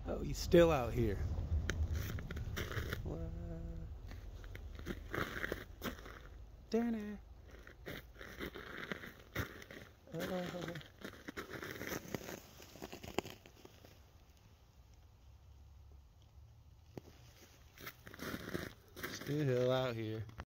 Oh, he's still out here. What? Danny. Still out here.